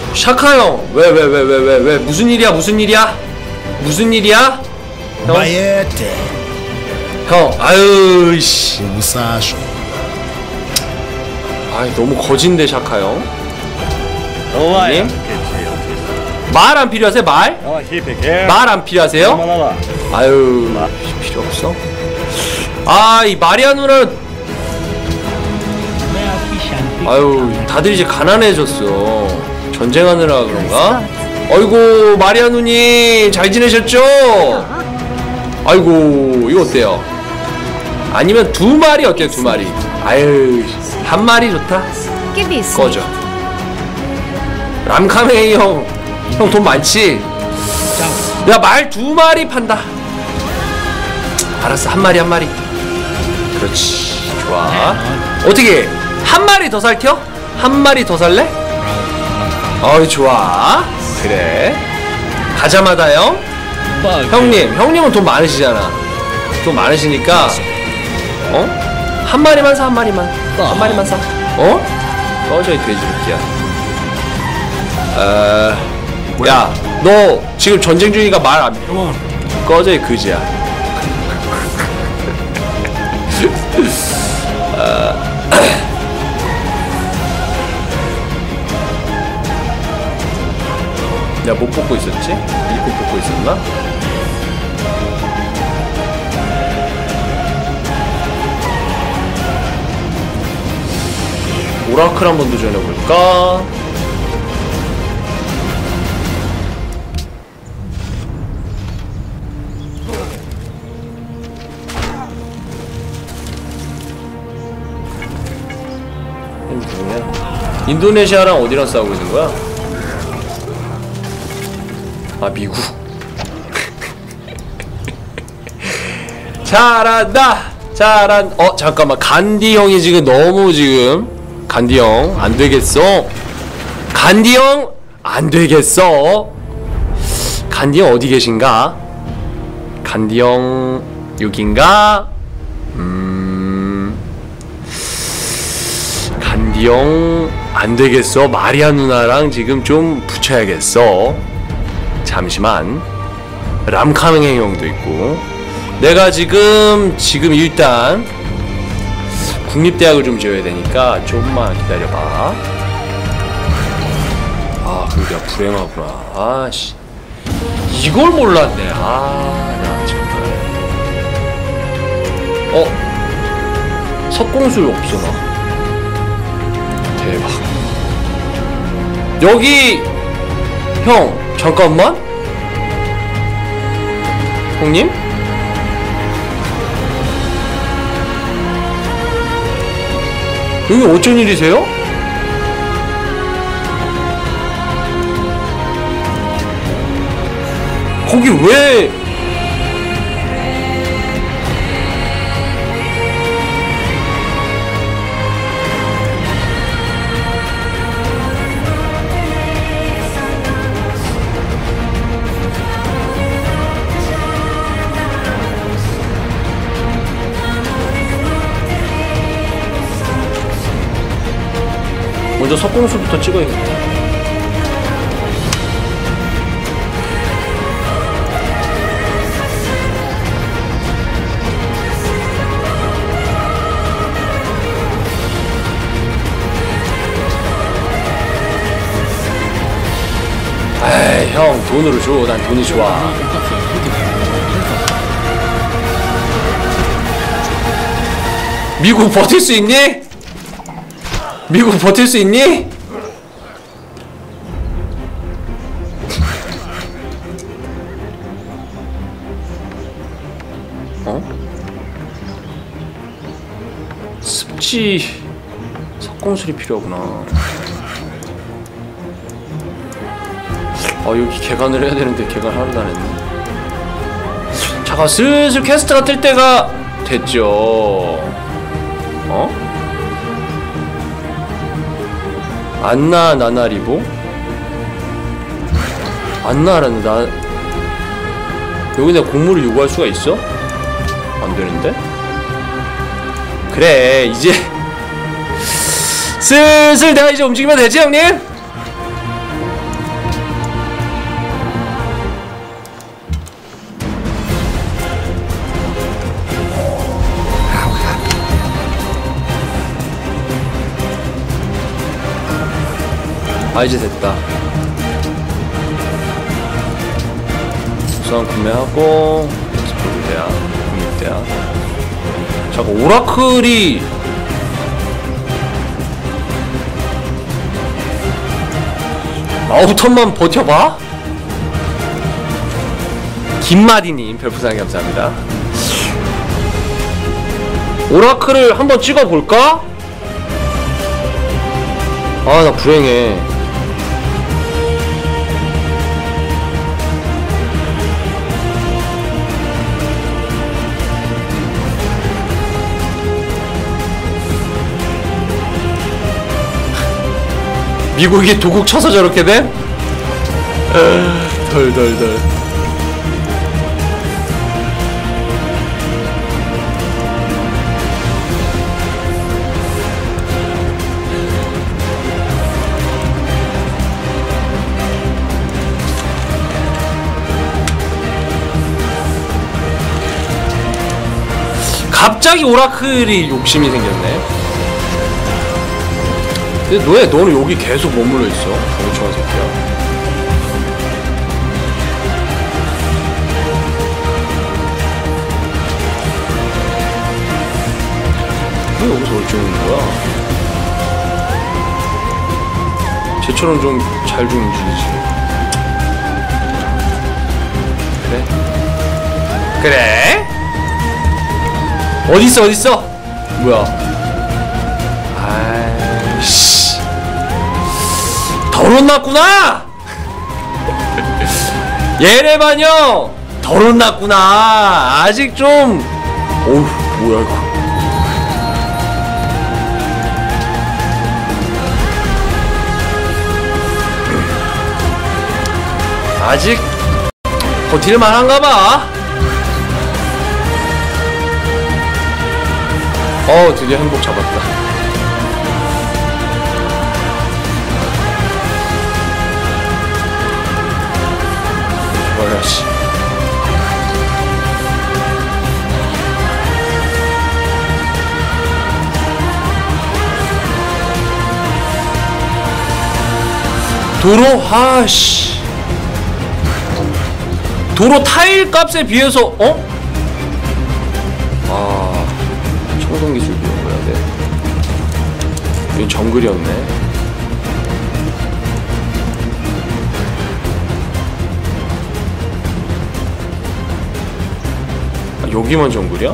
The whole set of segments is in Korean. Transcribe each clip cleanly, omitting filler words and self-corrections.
샤카 형, 왜 무슨 일이야? 무슨 일이야? 무슨 일이야? 형, 형, 아유 씨, 아이 너무 거진데 샤카 형. 형님, 말 안 필요하세요? 말? 말 안 필요하세요? 아유, 필요 없어. 아, 이 마리아 누나는 아유, 다들 이제 가난해졌어. 전쟁하느라 그런가? 아이고, 마리아 누님 잘 지내셨죠? 아이고, 이거 어때요? 아니면 두 마리 어때요? 두 마리. 아유, 한 마리 좋다. 꺼져. 람카메이 형, 형 돈 많지? 야, 말 두 마리 판다. 알았어, 한 마리 한 마리. 그렇지, 좋아. 어떻게 한 마리 더 살텨? 한 마리 더 살래? 어이, 좋아. 그래, 가자마다 형. 형님은 돈 많으시잖아. 돈 많으시니까 어? 한 마리만 사, 한 마리만. 한 마리만 사. 어? 꺼져, 이 돼지새끼야. 야, 너 지금 전쟁 중이니까 말 안 꺼져, 이 그지야. 야, 못 뽑고 있었지? 일곱 뽑고 있었나? 오라클 한번 도전해볼까? 인도네시아랑 어디랑 싸우고 있는 거야? 아, 미국. 잘한다! 잠깐만. 간디 형이 지금 너무 지금. 간디 형, 안 되겠어. 간디 형, 안 되겠어. 간디 형 어디 계신가? 간디 형, 여긴가? 간디 형, 안 되겠어. 마리아 누나랑 지금 좀 붙여야겠어. 잠시만. 람카맹 형도 있고. 내가 지금 일단 국립대학을 좀 지어야 되니까 좀만 기다려봐. 아, 그게 불행하구나. 아씨, 이걸 몰랐네. 나 정말. 석공술 없어 나. 대박. 여기 형, 잠깐만. 형님? 여기 어쩐 일이세요? 거기 왜? 먼저 석공수부터 찍어야겠다. 에이, 형 돈으로 줘. 난 돈이 좋아. 미국 버틸 수 있니? 미국 버틸 수 있니? 습지 석공술이 필요하구나. 여기 개간을 해야 되는데 개간 하나도 안 했네. 잠깐, 슬슬 퀘스트가 뜰 때가 됐죠. 안나 나나리보? 안나라는 나 여기 내가 공물을 요구할 수가 있어? 안 되는데? 그래, 이제 슬슬 내가 이제 움직이면 되지, 형님? 아 이제 됐다. 우선 구매하고 스포드대야 국립대야. 잠깐 오라클이 9턴만 버텨봐? 김마디님 별풍선 감사합니다. 오라클을 한번 찍어볼까? 아 나 불행해. 미국이 도국 쳐서 저렇게 돼? 덜덜덜. 갑자기 오라클이 욕심이 생겼네. 근데 왜 너는 여기 계속 머물러 있어? 멍청한 새끼야. 왜 여기서 얼쩡한 거야? 쟤처럼 좀 잘 좀 움직이지. 그래? 그래? 어딨어 어딨어? 뭐야? 아이씨 덜혼났구나! 얘네반요 덜혼났구나. 아직 좀 어우 뭐야 이거. 아직 버틸만 한가봐. 드디어 행복 잡았다. 뭐야씨. 도로? 아씨. 도로 타일 값에 비해서 청동기술 비워야 돼. 여기 정글이었네. 아, 여기만 정글이야?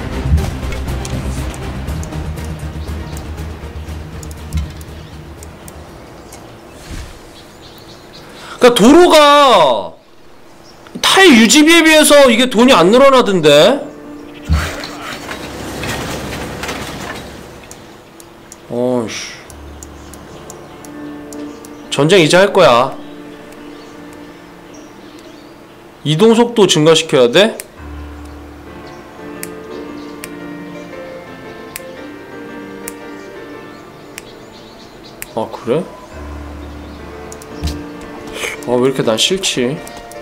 그니까 도로가 타일 유지비에 비해서 이게 돈이 안 늘어나던데? 어이씨. 전쟁 이제 할 거야. 이동속도 증가시켜야 돼? 아 그래? 아 왜 이렇게 난 싫지?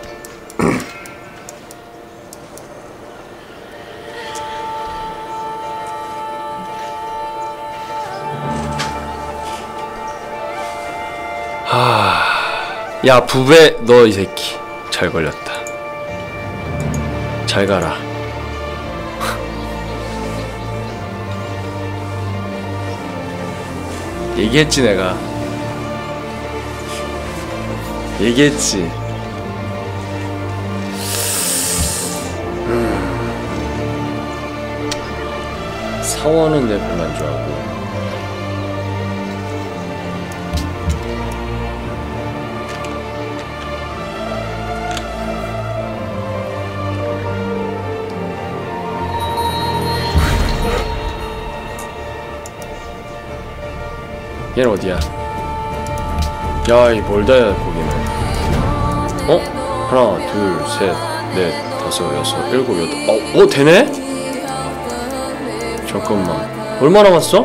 야 부배 너 이 새끼 잘 걸렸다. 잘 가라. 얘기했지 내가. 얘기했지. 사원은 내 별로 안 좋아하고. 얘는 어디야? 야, 이 멀다야 거기는. 하나, 둘, 셋, 넷, 다섯, 여섯, 일곱, 여덟. 되네? 잠깐만. 얼마 남았어?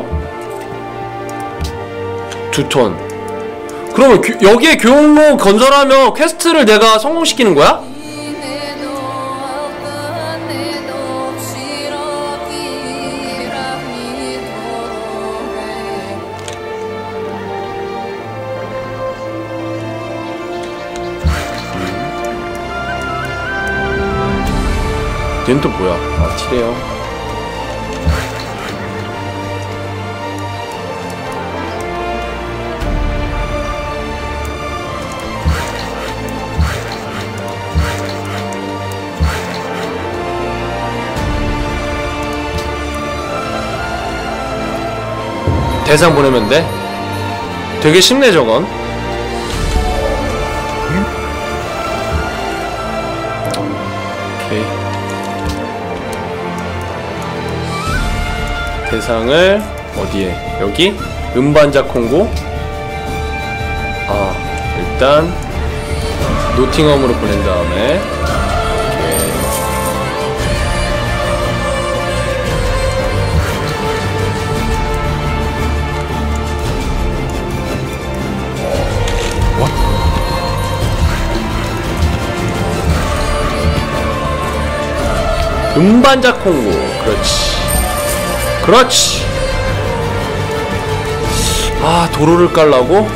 2턴. 그러면 여기에 교육로 건설하면 퀘스트를 내가 성공시키는 거야? 얘는 또 뭐야? 아, 티레요. 대상 보내면 돼? 되게 쉽네 저건. 오케이. 대상을 어디에? 여기? 음반자 콩고? 아, 일단 노팅엄으로 보낸 다음에 음반자 콩고. 그렇지 그렇지. 아, 도로를 깔라고?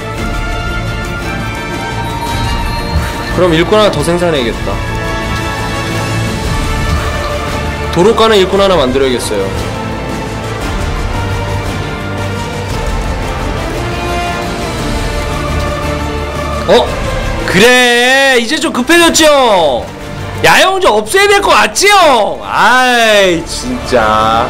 그럼 일꾼 하나 더 생산해야겠다. 도로 까는 일꾼 하나 만들어야겠어요. 그래, 이제 좀 급해졌죠? 야영 좀 없애야 될 것 같지요? 아이, 진짜.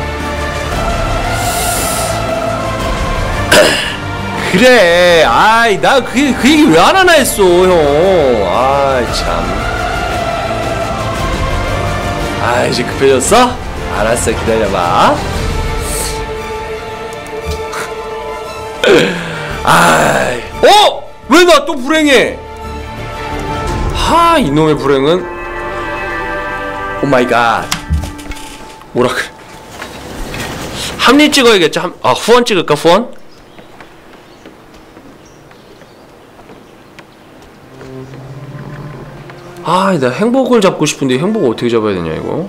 그래, 아이, 나 그 얘기 왜 안 하나 했어, 형. 아이, 참. 아, 이제 급해졌어? 알았어, 기다려봐. 아이, 왜 나 또 불행해? 하, 이놈의 불행은. 오 마이 갓. 뭐라 그래. 합리 찍어야겠죠? 후원 찍을까, 후원? 아, 나 행복을 잡고 싶은데 행복을 어떻게 잡아야 되냐, 이거?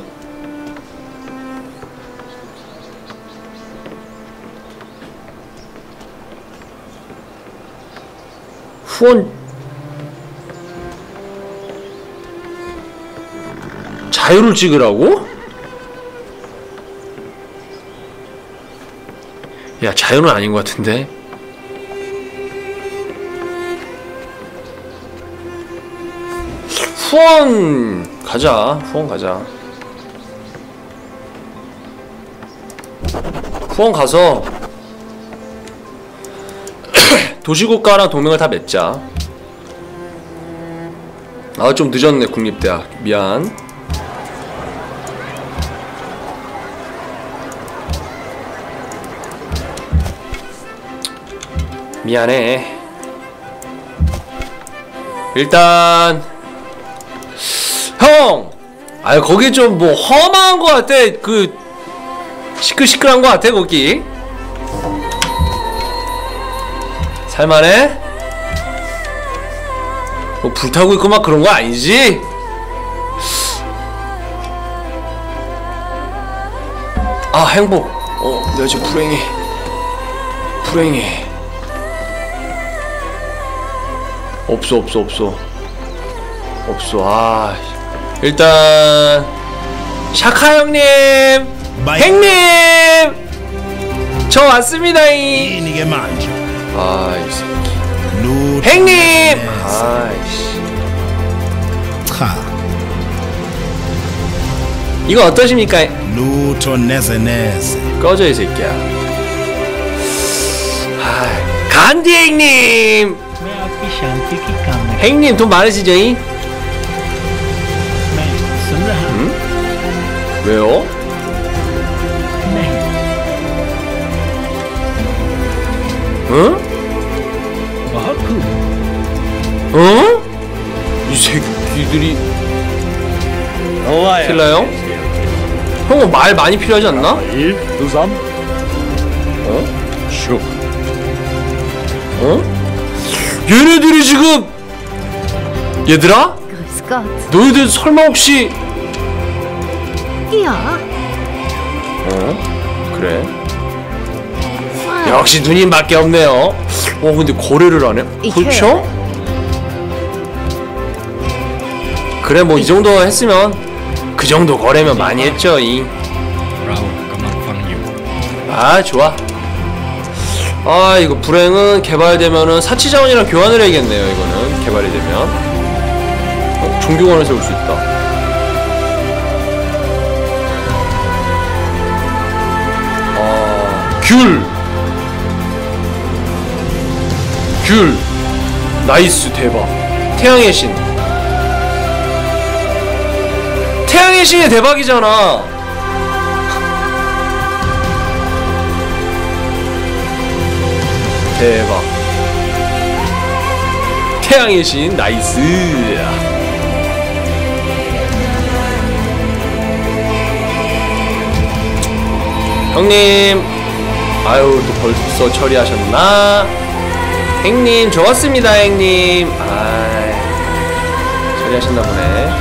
후원 자유를 찍으라고? 야, 자유는 아닌 것 같은데. 후원 가자. 후원 가자. 후원 가서 도시국가랑 동맹을 다 맺자. 아, 좀 늦었네. 국립대학 미안. 미안해. 일단 형! 아유, 거기 좀 뭐 험한 거 같아. 그 시끌시끌한 거 같아 거기. 살만해? 뭐 불타고 있고 막 그런 거 아니지? 아, 행복. 내가 지금 불행해. 없어. 아, 일단 샤카 형님, 행님, 저 왔습니다잉. 아, 이 새끼. 행님. 아이씨. 이거 어떠십니까? 꺼져, 이 새끼야. 아, 간디 행님. 행님 돈 많으시죠잉? 응? 왜요? 응? 이 새끼들이 킬라요? 형은 말 많이 필요하지 않나? 1, 2, 3 슉. 얘네들이 지금 얘들아? 너희들 설마 혹시 그래. 역시 누님밖에 없네요. 근데 거래를 안 해? 그렇죠? 그래, 뭐 이 정도 했으면 그 정도 거래면 많이 했죠. 아 좋아. 아 이거 불행은 개발되면은 사치자원이랑 교환을 해야겠네요. 이거는 개발이 되면 종교관을 세울 수 있다. 귤 나이스 대박. 태양의 신. 태양의 신이 대박이잖아. 대박. 태양의 신 나이스. 형님 아유 또 벌써 처리하셨나? 형님 좋았습니다 형님. 아이 처리하셨나 보네.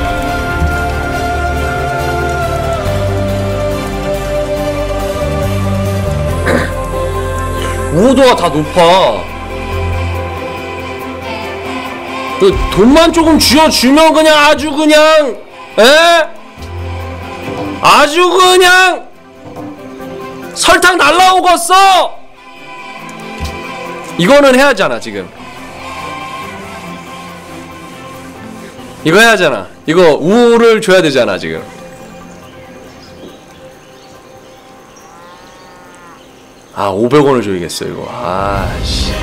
우호도가 다 높아. 그 돈만 조금 쥐어주면 그냥 아주 그냥 에? 아주 그냥 설탕 날라오겠어. 이거는 해야 하잖아 지금. 이거 해야 하잖아. 이거 우호를 줘야 되잖아 지금. 아 500원을 줘야겠어 이거. 아씨.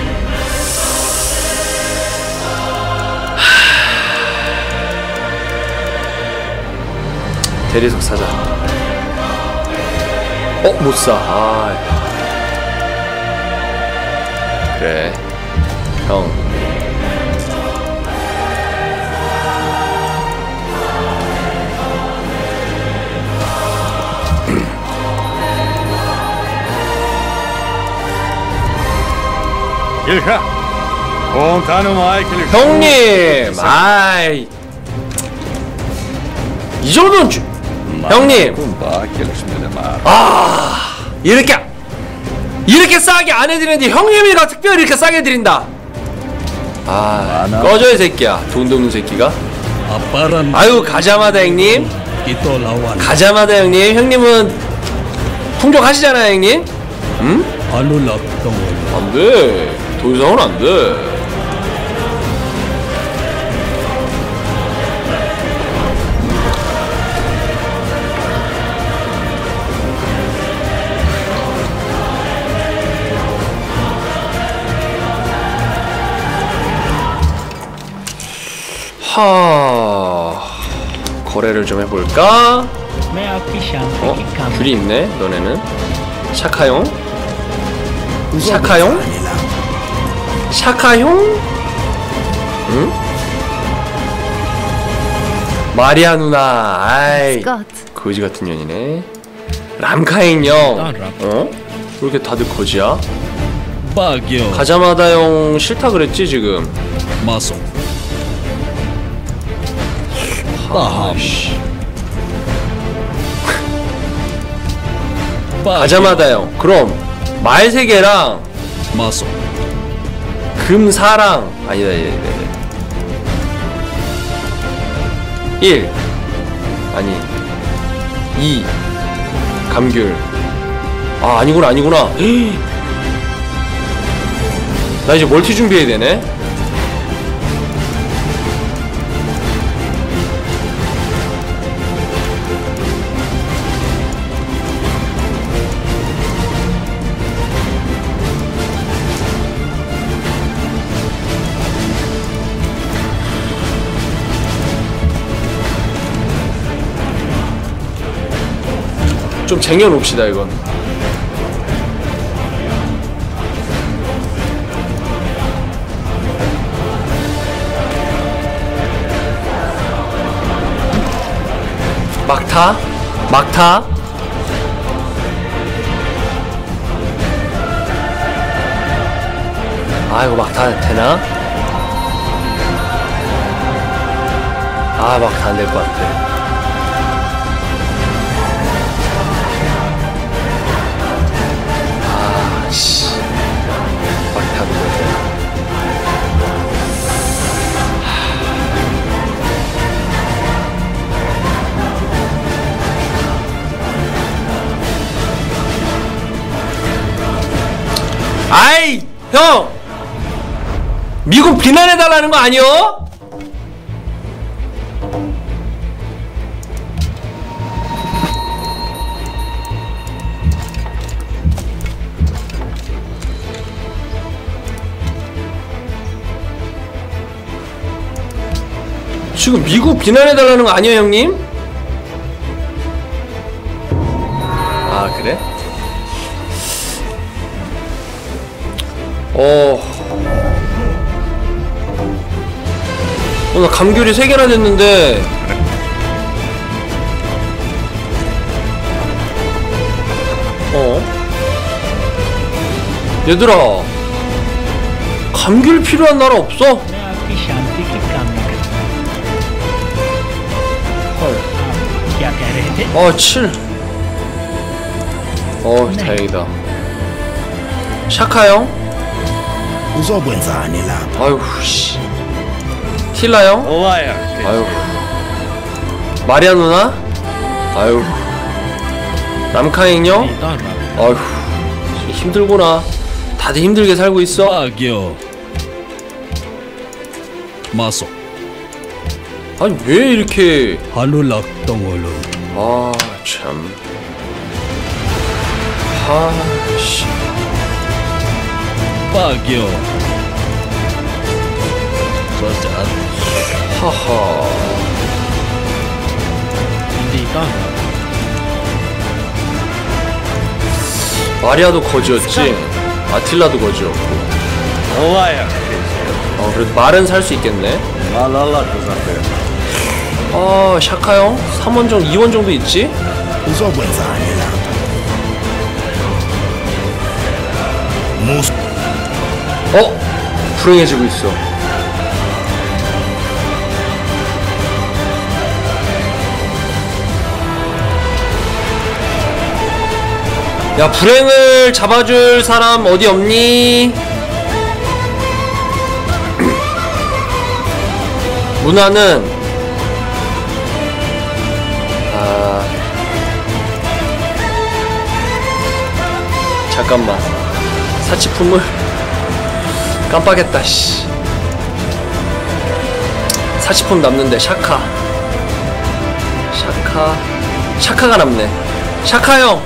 대리석 사자. 못사. 아 그래 형. 형님 아이 이 정도는 형님 아 이렇게 싸게 안 해드리는데 형님이가 특별히 이렇게 싸게 드린다. 아 꺼져 이 새끼야. 돈 없는 새끼가. 아유 가자마다 형님. 가자마다 형님. 형님은 풍족하시잖아요 형님. 응? 안돼. 더 이상은 안돼. 거래를 좀 해볼까? 귤이 있네 너네는. 샤카용? 샤카용? 샤카용? 응? 마리아 누나. 아이 거지 같은 년이네. 람카잉 형. 어? 왜 이렇게 다들 거지야? 가자마다 형 싫다 그랬지 지금. 아씨. 가자마다 형. 그럼 말 3개랑 금 4랑 아니다 1 아니 2 감귤. 아 아니구나. 나 이제 멀티 준비해야 되네. 좀 쟁여놓읍시다 이건. 막타? 아 이거 막타 되나? 아 막타 안 될 것 같아. 형! 미국 비난해달라는 거 아니여? 지금 미국 비난해달라는 거 아니에요, 형님? 아, 그래? 나 감귤이 3개나 됐는데 얘들아, 감귤 필요한 나라 없어? 헐. 7. 다행이다. 샤카 형? 아유, 씨. 힐라 형? 아유. 마리아 누나? 아유. 남카잉 형? 아유. 힘들구나. 다들 힘들게 살고 있어. 아니 왜 이렇게 아 참. 아씨. 하하. 마리아도 거지였지. 아틸라도 거지였고. 그래도 말은 살 수 있겠네. 샤카 형? 3원 정도, 2원 정도 있지? 불행해지고 있어. 야, 불행을 잡아줄 사람 어디 없니? 문화는 잠깐만. 사치품을 깜빡했다. 씨. 사치품 남는데 샤카가 남네. 샤카 형.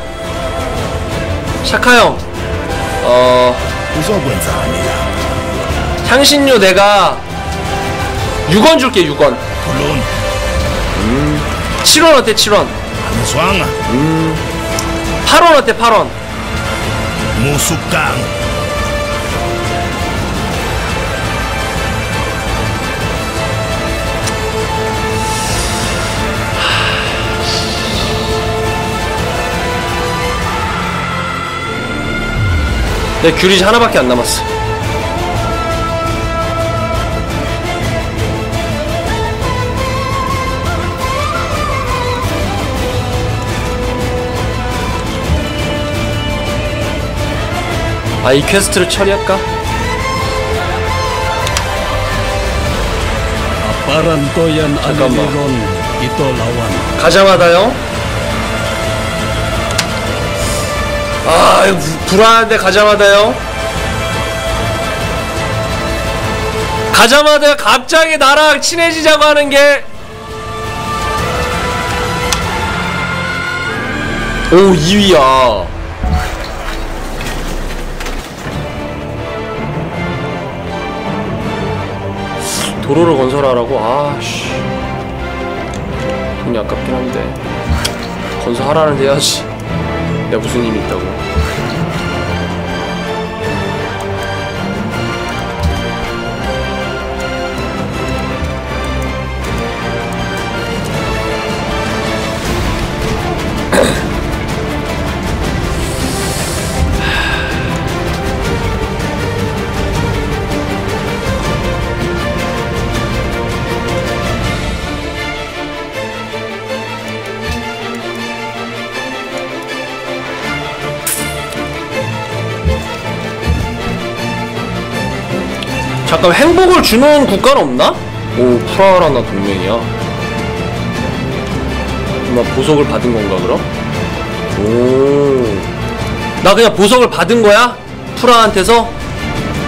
향신료 내가 6원 줄게. 6원. 7원 어때? 7원. 8원 어때? 8원. 내 귤이 하나밖에 안 남았어. 이 퀘스트를 처리할까? 잠깐만. 가자마다요? 이거 불안한데. 가자마다요? 가자마다 갑자기 나랑 친해지자고 하는 게. 오, 2위야. 도로를 건설하라고? 아씨, 돈이 아깝긴 한데 건설하라는데 해야지. 내가 무슨 힘이 있다고. 잠깐, 행복을 주는 국가는 없나? 오, 프라하라나 동맹이야. 나 보석을 받은 건가 그럼? 오, 나 그냥 보석을 받은 거야? 프라한테서?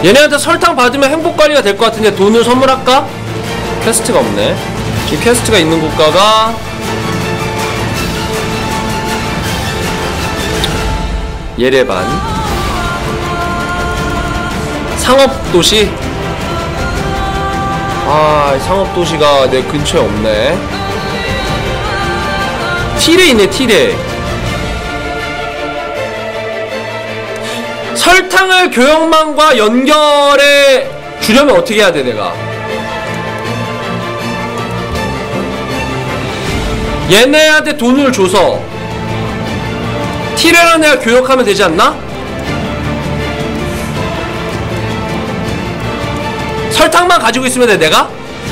얘네한테 설탕 받으면 행복관리가 될 것 같은데 돈을 선물할까? 퀘스트가 없네. 지금 퀘스트가 있는 국가가 예레반. 상업도시. 아, 상업도시가 내 근처에 없네. 티레 있네. 티레. 설탕을 교역망과 연결해 주려면 어떻게 해야 돼 내가? 얘네한테 돈을 줘서 티레랑 내가 교역하면 되지 않나? 설탕만 가지고 있으면 돼 내가?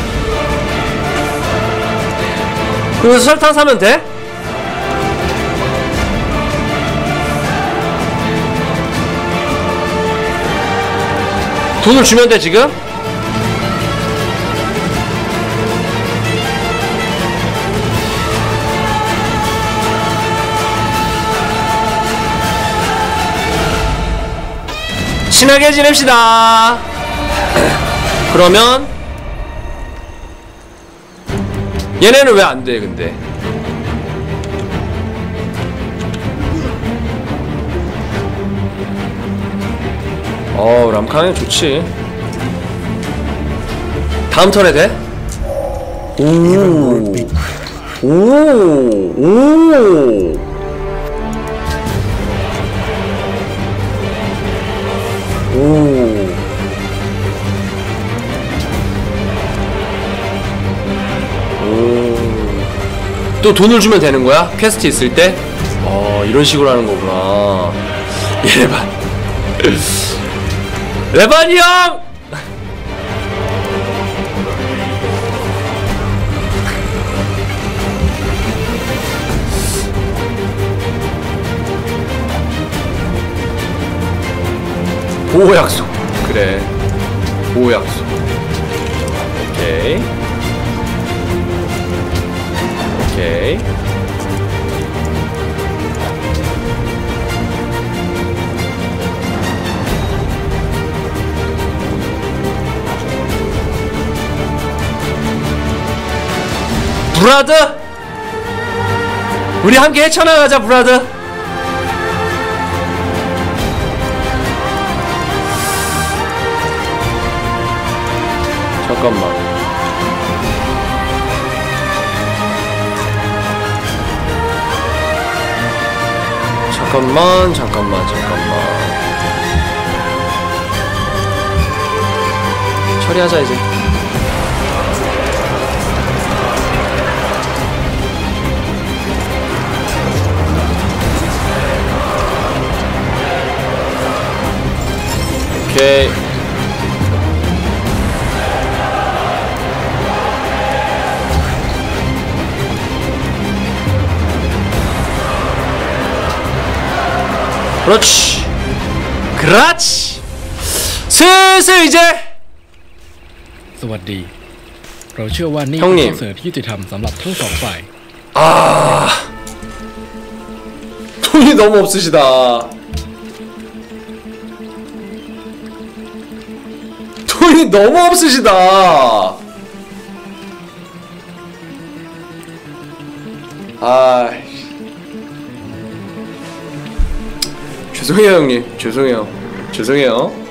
그래서 설탕 사면 돼? 돈을 주면 돼 지금? 친하게 지냅시다. 그러면 얘네는 왜 안 돼 근데? 람카는 좋지. 다음 턴에 돼? 오. 또 돈을 주면 되는 거야? 퀘스트 있을 때? 이런 식으로 하는 거구나. 예반. 레반이 형! 보호 약속. 그래. 보호 약속. 오케이. 오케이. 브라더! 우리 함께 헤쳐나가자 브라더! 잠깐만. 잠깐만. 처리하자 이제. 오케이. 그렇지. 그렇지. 슬슬 이제 สวัสดีเราเชื่อว่านี่ 형님 เป็นคอนเสิร์ตที่ยุติธรรมสำหรับทั้งสองฝ่าย 돈이 너무 없으시다. 돈이 너무 없으시다. 죄송해요 형님. 죄송해요.